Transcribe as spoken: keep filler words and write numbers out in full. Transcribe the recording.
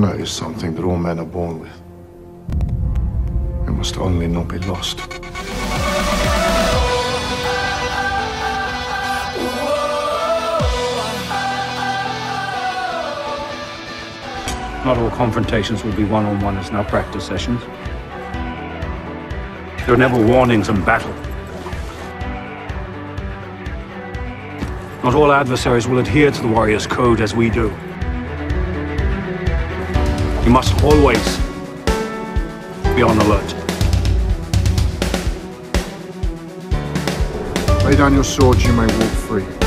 Honor is something that all men are born with. It must only not be lost. Not all confrontations will be one-on-one as now practice sessions. There are never warnings in battle. Not all adversaries will adhere to the warrior's code as we do. You must always be on alert. Lay down your swords, you may walk free.